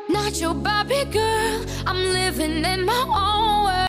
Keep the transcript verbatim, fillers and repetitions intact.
Not your Barbie girl. I'm living in my own